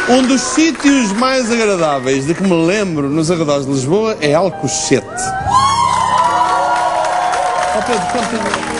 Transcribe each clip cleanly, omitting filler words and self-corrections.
Um dos sítios mais agradáveis de que me lembro nos arredores de Lisboa é Alcochete. Oh Pedro, continua.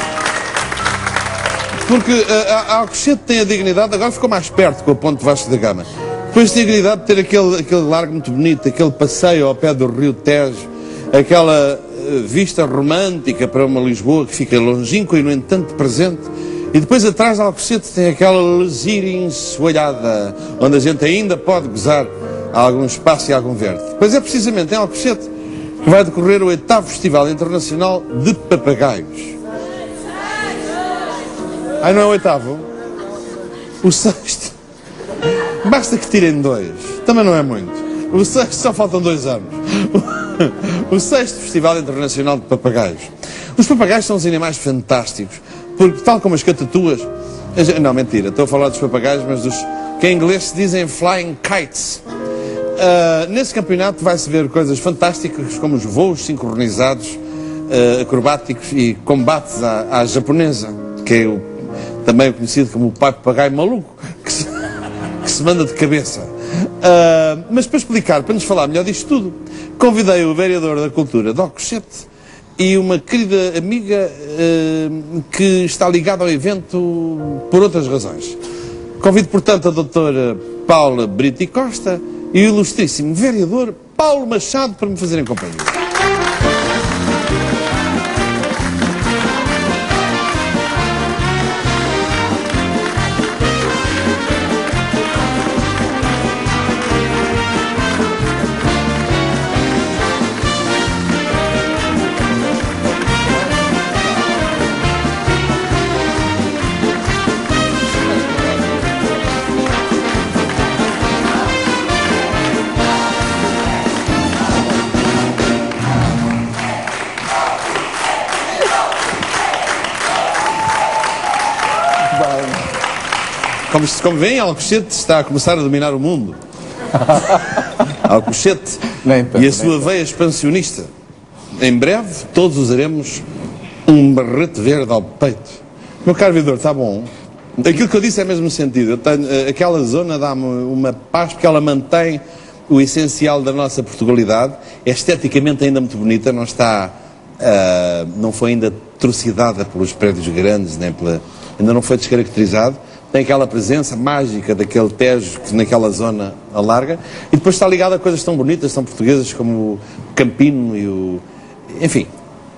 Porque a Alcochete tem a dignidade, agora ficou mais perto com a Ponte Vasco da Gama. Depois tem a dignidade de ter aquele largo muito bonito, aquele passeio ao pé do Rio Tejo, aquela vista romântica para uma Lisboa que fica longínqua e, no entanto, presente. E depois atrás da Alcochete tem aquela lesíria ensoalhada, onde a gente ainda pode gozar algum espaço e algum verde. Pois é precisamente em Alcochete que vai decorrer o 8º Festival Internacional de Papagaios. Ai, não é o 8º? O 6º. Basta que tirem 2. Também não é muito. O 6º só faltam 2 anos. O 6º Festival Internacional de Papagaios. Os papagaios são os animais fantásticos, porque tal como as catatuas... Não, mentira, estou a falar dos papagaios, mas dos que em inglês se dizem flying kites. Nesse campeonato vai-se ver coisas fantásticas, como os voos sincronizados, acrobáticos e combates à japonesa, que é também conhecido como o pai papagaio maluco, que se manda de cabeça. Mas para explicar, para nos falar melhor disto tudo, convidei o vereador da Cultura de Alcochete e uma querida amiga que está ligada ao evento por outras razões. Convido, portanto, a doutora Paula Brito e Costa e o ilustríssimo vereador Paulo Machado para me fazerem companhia. Como veem, Alcochete está a começar a dominar o mundo. Alcochete e a sua veia expansionista. Em breve, todos usaremos um barrete verde ao peito. Meu caro vereador, está bom? Aquilo que eu disse é mesmo no sentido. Eu tenho, aquela zona dá-me uma paz porque ela mantém o essencial da nossa Portugalidade. É esteticamente ainda muito bonita, não está... não foi ainda trucidada pelos prédios grandes, ainda não foi descaracterizado. Tem aquela presença mágica daquele Tejo que naquela zona alarga, e depois está ligado a coisas tão bonitas, tão portuguesas, como o Campino e o... Enfim,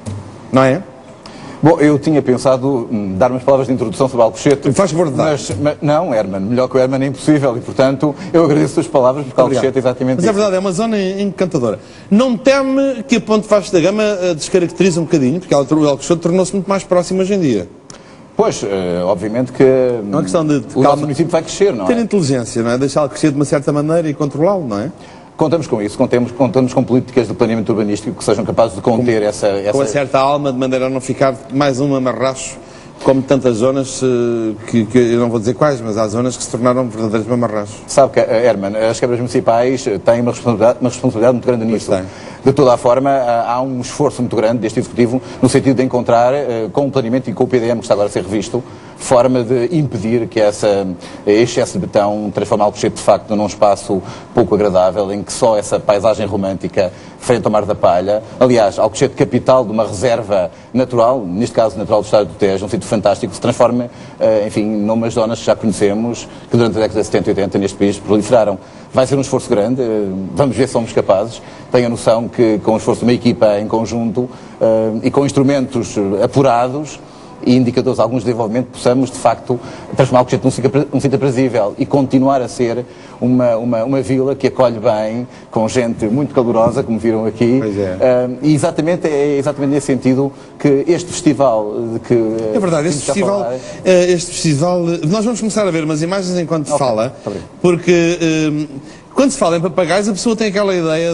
não é? Bom, eu tinha pensado dar umas palavras de introdução sobre Alcochete. Faz favor de dar. Mas não, Herman, melhor que o Herman é impossível, e portanto eu agradeço as palavras, porque Alcochete é exatamente isso. Mas é verdade, é uma zona encantadora. Não teme que a Ponte Vasco da Gama descaracterize um bocadinho, porque o Alcochete tornou-se muito mais próximo hoje em dia. Pois, obviamente que é uma questão de o nosso município vai crescer, não é? Ter inteligência, não é? Deixá-lo crescer de uma certa maneira e controlá-lo, não é? Contamos com isso, contamos com políticas de planeamento urbanístico que sejam capazes de conter essa... Com a certa alma, de maneira a não ficar mais um amarracho, como tantas zonas, que eu não vou dizer quais, mas há zonas que se tornaram verdadeiros mamarrachos. Sabe que, Herman, as câmaras municipais têm uma responsabilidade muito grande nisso. De toda a forma, há um esforço muito grande deste Executivo no sentido de encontrar, com o planeamento e com o PDM que está agora a ser revisto, forma de impedir que este excesso de betão transforme Alcochete de facto num espaço pouco agradável, em que só essa paisagem romântica frente ao Mar da Palha, aliás, Alcochete capital de uma reserva natural, neste caso natural do Estado do Tejo, um sítio fantástico, se transforma, enfim, numas zonas que já conhecemos, que durante a década de 70 e 80 neste país proliferaram. Vai ser um esforço grande, vamos ver se somos capazes. Tenho a noção que com o esforço de uma equipa em conjunto e com instrumentos apurados e indicadores, alguns de desenvolvimento, possamos, de facto, transformar Alcochete num sítio aprazível e continuar a ser uma vila que acolhe bem, com gente muito calorosa, como viram aqui. Pois é. E é exatamente nesse sentido que este festival de que... É verdade, este festival... Nós vamos começar a ver umas imagens enquanto fala, porque... Quando se fala em papagaios, a pessoa tem aquela ideia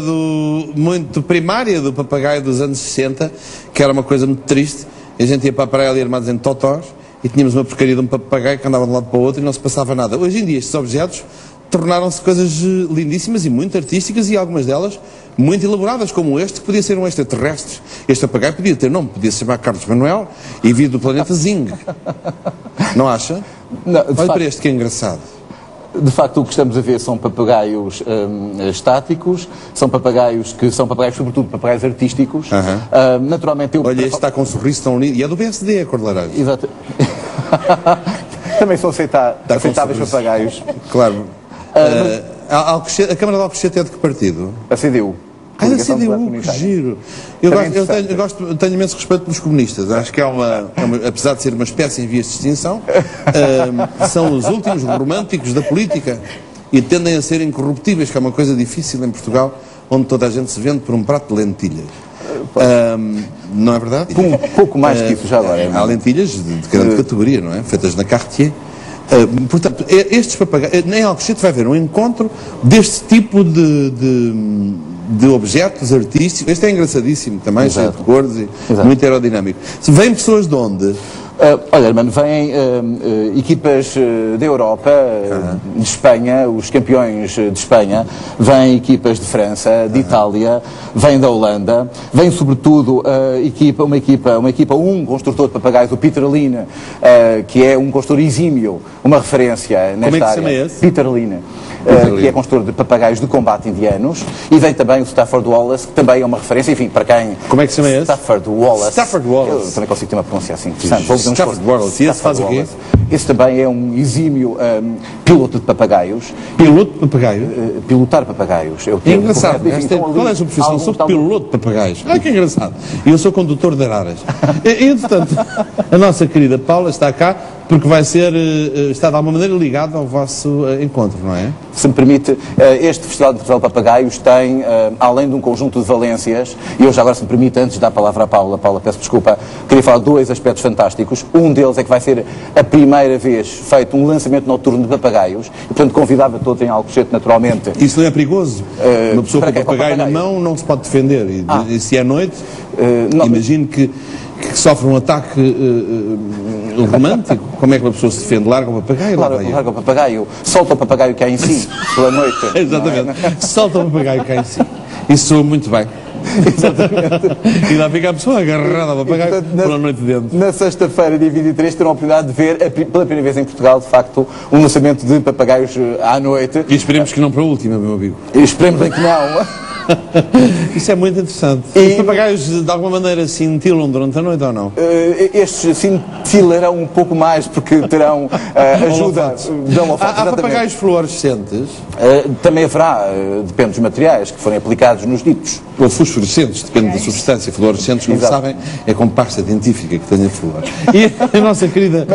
muito primária do papagaio dos anos 60, que era uma coisa muito triste. A gente ia para a praia ali armados em totós e tínhamos uma porcaria de um papagaio que andava de um lado para o outro e não se passava nada. Hoje em dia estes objetos tornaram-se coisas lindíssimas e muito artísticas, e algumas delas muito elaboradas, como este, que podia ser um extraterrestre. Este papagaio podia ter nome, podia se chamar Carlos Manuel e vir do planeta Zing. Não acha? Não, olha para este que é engraçado. De facto, o que estamos a ver são papagaios estáticos, são papagaios sobretudo papagaios artísticos. Naturalmente, olha, este está com um sorriso tão lindo. E é do PSD, a cor de laranja. Exato. Também são aceitáveis papagaios. Claro. A Câmara de Alcochete é de que partido? A CDU. Ah, da CDU, que giro. Eu tenho imenso respeito pelos comunistas. Acho que apesar de ser uma espécie em vias de extinção, são os últimos românticos da política e tendem a ser incorruptíveis, que é uma coisa difícil em Portugal, onde toda a gente se vende por um prato de lentilhas. Não é verdade? Um pouco mais que isso já agora. Há lentilhas de grande categoria, não é? Feitas na Cartier. Portanto, estes papagaios, em Alcochete vai haver um encontro deste tipo de objetos artísticos. Este é engraçadíssimo também, cheio de cores e muito aerodinâmico. Vêm pessoas de onde? Olha, Armando, vêm equipas da Europa, de Espanha, os campeões de Espanha, vêm equipas de França, de Itália, vêm da Holanda, vem sobretudo um construtor de papagaios, o Peter Line, que é um construtor exímio, uma referência nesta área. Como é que se chama esse? Peter Line. Que é construtor de papagaios de combate indianos, e vem também o Stafford Wallace, que também é uma referência, enfim, para quem... Como é que se chama esse? Stafford Wallace. Stafford Wallace. Eu também consigo ter uma pronúncia assim. Stafford Wallace. E esse faz o quê? Esse também é um exímio piloto de papagaios. Piloto de papagaio? Pilotar papagaios. É engraçado. Qual é a sua profissão? Sou piloto de papagaios. Ah, que engraçado. E eu sou condutor de araras. E, entretanto, a nossa querida Paula está cá porque está de alguma maneira ligado ao vosso encontro, não é? Se me permite, este Festival de Papagaios tem, além de um conjunto de valências, e eu já agora, se me permite, antes de dar a palavra à Paula, peço desculpa, queria falar de dois aspectos fantásticos. Um deles é que vai ser a primeira vez feito um lançamento noturno de papagaios, e portanto convidava todos em Alcochete, naturalmente. Isso não é perigoso? Uma pessoa com o papagaio na mão não se pode defender, e se é noite, imagino que sofre um ataque romântico. Como é que uma pessoa se defende? Larga o papagaio? Claro, larga o papagaio, solta o papagaio que há em si, pela noite. Exatamente, solta o papagaio que há em si. Isso soa muito bem. Exatamente. E lá fica a pessoa agarrada ao papagaio, portanto, pela noite dentro. Na sexta-feira, dia 23, terão a oportunidade de ver, pela primeira vez em Portugal, de facto, um lançamento de papagaios à noite. E esperemos que não para a última, meu amigo. Esperemos bem que não. Isso é muito interessante. Os papagaios de alguma maneira cintilam durante a noite ou não? Estes cintilarão um pouco mais porque terão ajuda de holofotes. Há papagaios fluorescentes? Também haverá, depende dos materiais que forem aplicados nos ditos. Ou fosforescentes, depende da substância. Fluorescentes, como sabem, é com pasta dentífica que tenha flúor. E a nossa querida...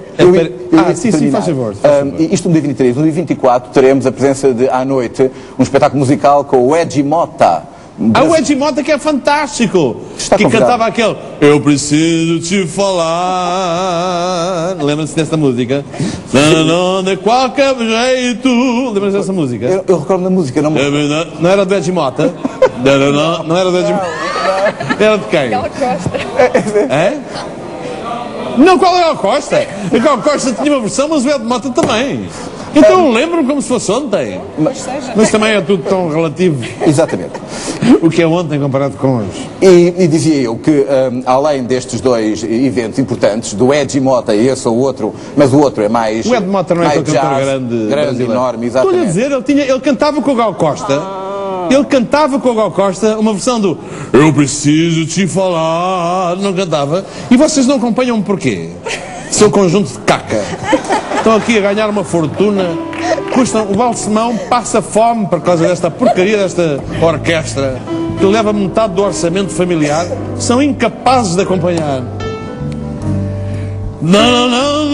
Sim, faz favor. Isto no dia 23. No dia 24 teremos a presença de, à noite, um espetáculo musical com o Edgy Mota. O Edgy Mota, que é fantástico, que cantava aquele Eu preciso te falar. Lembra-se dessa música? Não, de qualquer jeito. Lembra-se dessa música? Eu recordo da música, não era do Edgy Mota? Não era do Edgy Mota? Era de quem? Gal Costa. É? Não, qual era a Costa? A Gal Costa tinha uma versão, mas o Edgy Mota também. Então lembro-me como se fosse ontem. Mas também é tudo tão relativo. Exatamente. O que é ontem comparado com hoje. E dizia eu que, além destes dois eventos importantes, do Edgy Mota e esse ou o outro, mas o outro é mais... O Edgy Mota não é aquele cantor grande, enorme, exatamente. Estou-lhe a dizer, ele cantava com o Gal Costa. Ele cantava com o Gal Costa uma versão do Eu preciso te falar. Não cantava. E vocês não acompanham porquê? Seu conjunto de caca. Estão aqui a ganhar uma fortuna. O Balsemão passa fome por causa desta porcaria desta orquestra que leva metade do orçamento familiar. São incapazes de acompanhar. Não,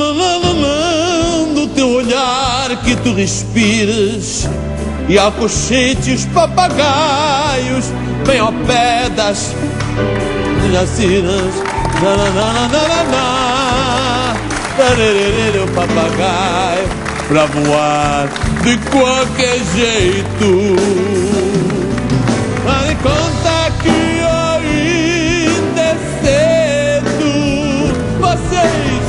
do teu olhar que tu respires e Alcochete os papagaios bem ao pé das jacinas. O papagaio pra voar de qualquer jeito. Mas conta que ainda é cedo. Vocês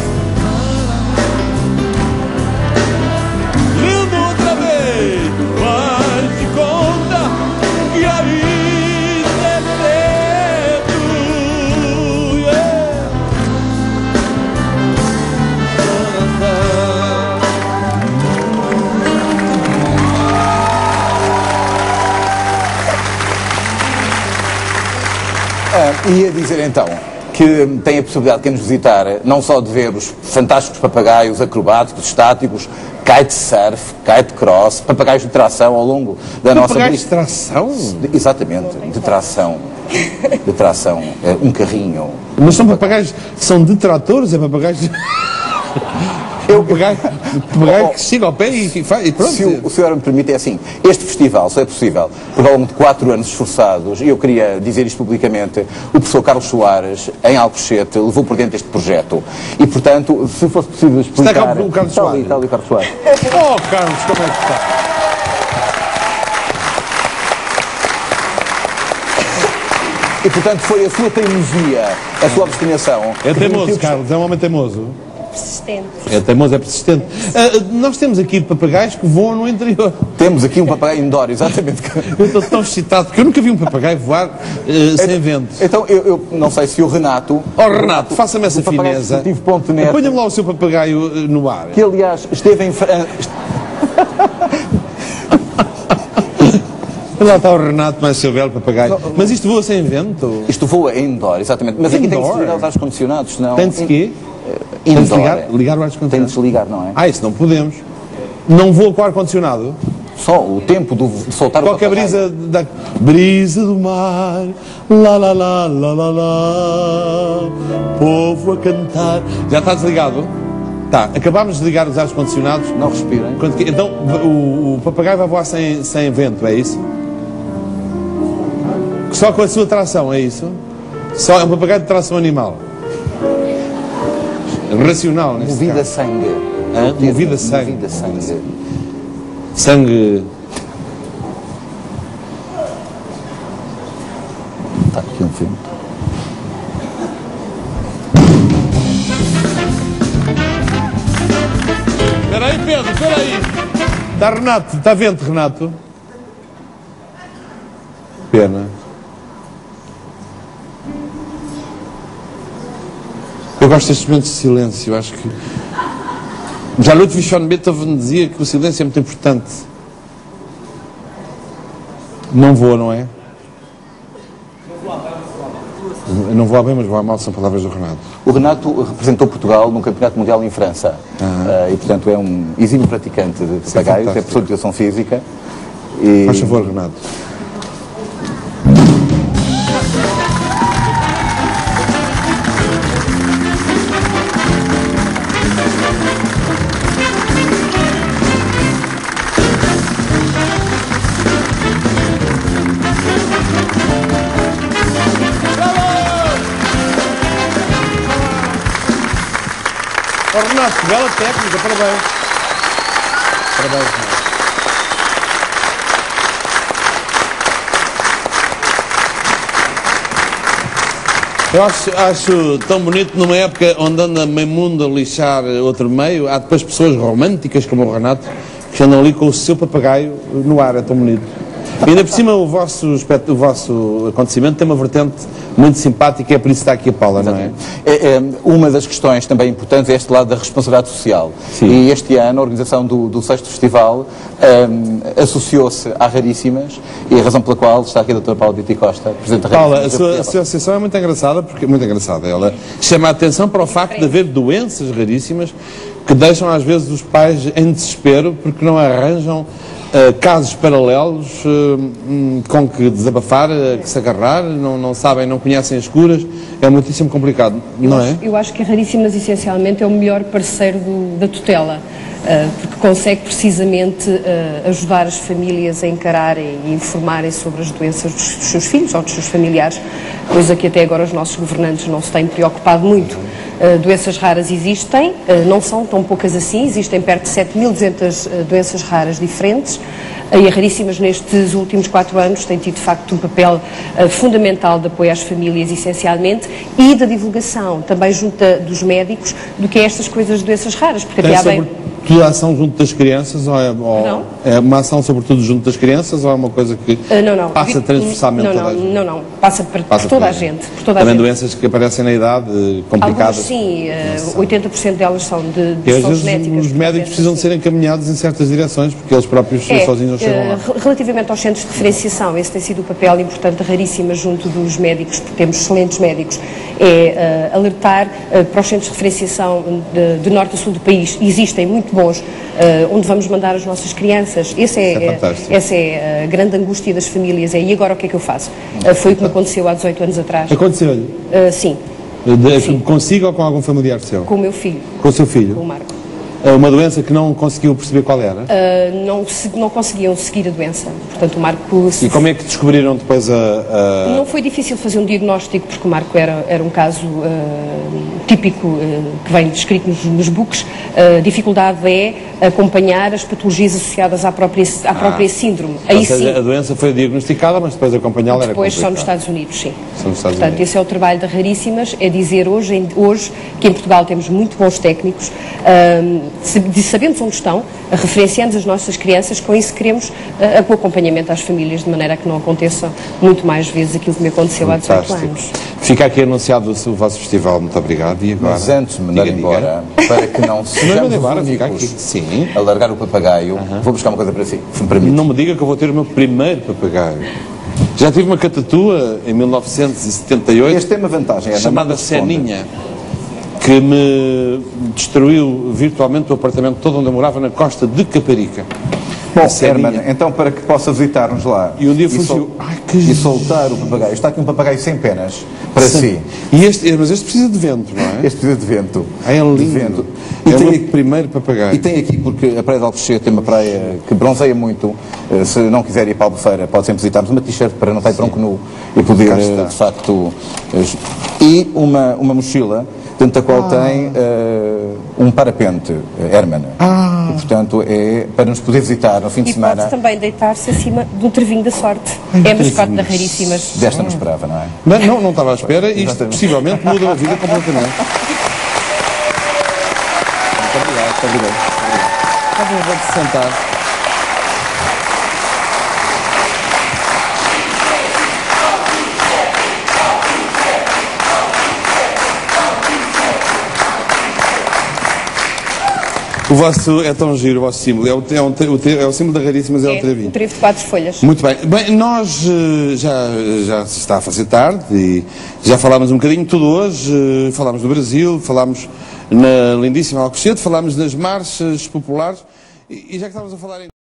lindo outra vez, mas te conta que ainda é cedo. Ia dizer então que tem a possibilidade de quem nos visitar não só de ver os fantásticos papagaios acrobáticos, estáticos, kitesurf, kitecross, papagaios de tração ao longo da nossa... Papagaios de tração? Exatamente, de tração. De tração, um carrinho. Mas são papagaios, são de tratores, é papagaios de... Papagaio que chega ao pé e faz, e pronto. Se o senhor me permite, é assim, este festival só é possível por ao longo de 4 anos esforçados, e eu queria dizer isto publicamente, o professor Carlos Soares, em Alcochete, levou por dentro este projeto. E, portanto, se fosse possível explicar... Está cá o Carlos Soares? Está ali o Carlos Soares. Oh, Carlos, como é que está? E, portanto, foi a sua teimosia, a sua obstinação... É teimoso, Carlos, é um homem teimoso. Persistente. É teimoso, é persistente. Nós temos aqui papagaios que voam no interior. Temos aqui um papagaio indoor, exatamente. Eu estou tão excitado, porque eu nunca vi um papagaio voar sem vento. Então, eu não sei se o Renato... Oh, Renato, faça-me essa fineza. Ponha-me lá o seu papagaio no ar. Que, aliás, esteve em... Lá está o Renato, mais seu belo papagaio. Mas isto voa sem vento? Isto voa indoor, exatamente. Mas aqui tem que se ligar os ar-condicionados, senão... Tem de se quê? Tem de ligar o ar-condicionado? Tem de desligar, não é? Ah, isso não podemos. Não voa com o ar-condicionado? Só o tempo de soltar o qualquer brisa da... Brisa do mar, lá, lá, lá, lá, lá, lá, povo a cantar. Já está desligado? Tá, acabámos de ligar os ar-condicionados. Não respirem. Então, o papagaio vai voar sem vento, é isso? Só com a sua tração, é isso? Só é um papagaio de tração animal. Racional, neste Movida caso. sangue. Movida sangue. Movida sangue. Sangue... Está aqui um filme. Espera aí, Pedro, espera aí. Está Renato, está vento, Renato? Pena. Eu gosto destes momentos de silêncio, acho que... Já Ludwig van Beethoven dizia que o silêncio é muito importante. Não voa, não é? Não voa bem, mas voa mal, são palavras do Renato. O Renato representou Portugal num campeonato mundial em França. E, portanto, é um exímio praticante de papagaios, é professor de educação física. E... Faz favor, Renato. Oh, Renato, bela técnica, parabéns. Parabéns, Renato. Eu acho tão bonito numa época onde anda meio mundo a lixar outro meio, há depois pessoas românticas como o Renato que andam ali com o seu papagaio no ar, é tão bonito. E ainda por cima o vosso acontecimento tem uma vertente muito simpática, é por isso que está aqui a Paula, não é? Uma das questões também importantes é este lado da responsabilidade social. Sim. E este ano a organização do 6º Festival associou-se à Raríssimas, e a razão pela qual está aqui a doutora Paula Beatty Costa, Presidente da Raríssimas. Paula, a sua associação é muito engraçada, porque muito engraçada. Ela chama a atenção para o facto de haver doenças raríssimas que deixam às vezes os pais em desespero porque não arranjam casos paralelos com que desabafar, que se agarrar, não sabem, não conhecem as curas, é muitíssimo complicado, não é? Eu acho que a Raríssimas essencialmente é o melhor parceiro da tutela, porque consegue precisamente ajudar as famílias a encararem e informarem sobre as doenças dos seus filhos ou dos seus familiares, coisa que até agora os nossos governantes não se têm preocupado muito. Doenças raras existem, não são tão poucas assim, existem perto de 7.200 doenças raras diferentes, e a Raríssimas nestes últimos 4 anos tem tido de facto um papel fundamental de apoio às famílias essencialmente e da divulgação também junto dos médicos do que é estas coisas de doenças raras, porque até há bem... sobretudo a ação junto das crianças, ou é uma ação sobretudo junto das crianças, ou é uma coisa que passa transversalmente toda a gente? Não, passa por toda a gente. Também doenças que aparecem na idade, complicadas? Algumas sim, 80% delas são são genéticas. Os médicos precisam de ser encaminhados em certas direções, porque eles próprios sozinhos não chegam lá. Relativamente aos centros de referenciação, esse tem sido o papel importante, raríssimo, junto dos médicos, porque temos excelentes médicos, é alertar para os centros de referenciação de norte a sul do país. Existem muito bons, onde vamos mandar as nossas crianças. Essa é a grande angústia das famílias. E agora o que é que eu faço? Foi o que me aconteceu há 18 anos atrás. Aconteceu-lhe? Sim. Consigo ou com algum familiar seu? Com o meu filho. Com o seu filho? Com o Marco. Uma doença que não conseguiu perceber qual era? Não conseguiam seguir a doença. Portanto, o Marco... E como é que descobriram depois Não foi difícil fazer um diagnóstico, porque o Marco era um caso típico que vem descrito nos books. A dificuldade é acompanhar as patologias associadas à própria síndrome. Ou seja, a doença foi diagnosticada, mas depois acompanhá-la era complicado. Depois só nos Estados Unidos, sim. Portanto, esse é o trabalho da Raríssimas, é dizer hoje que em Portugal temos muito bons técnicos, sabemos onde estão, referenciamos as nossas crianças, com isso queremos o acompanhamento às famílias, de maneira que não aconteça muito mais vezes aquilo que me aconteceu há 18 anos. Fica aqui anunciado o vosso festival, muito obrigado. E agora? Mas antes de me mandar embora, para que não sejamos únicos a largar o papagaio, vou buscar uma coisa para si, se me permite. Não me diga que eu vou ter o meu primeiro papagaio. Já tive uma catatua em 1978. Este tem uma vantagem, chamada Seninha, que me destruiu virtualmente o apartamento todo onde eu morava, na costa de Caparica. Bom, Herman, então para que possa visitar-nos lá e um dia e soltar o papagaio. Está aqui um papagaio sem penas para si. Mas este precisa de vento, não é? Este precisa de vento. É lindo. É o meu primeiro papagaio. E tem aqui, porque a Praia de Alcochete tem uma praia que bronzeia muito. Se não quiser ir para a Albufeira, pode sempre visitar-nos uma t-shirt para não estar tronco nu e poder, de facto... E uma mochila, dentro da qual tem um parapente, Herman. E, portanto, é para nos poder visitar no fim de semana. E pode também deitar-se acima do trevinho da sorte. É a mascote da Raríssimas. Desta não esperava, não é? Não estava à espera. Isto possivelmente muda a vida completamente. Muito obrigado. Vou-te sentar. O vosso é tão giro, o vosso símbolo. É o símbolo da Raríssimas, é o trevinho. O trevo de 4 folhas. Muito bem. Bem, nós já se está a fazer tarde e já falámos um bocadinho de tudo hoje. Falámos do Brasil, falámos na lindíssima Alcochete, falámos das marchas populares e já que estávamos a falar em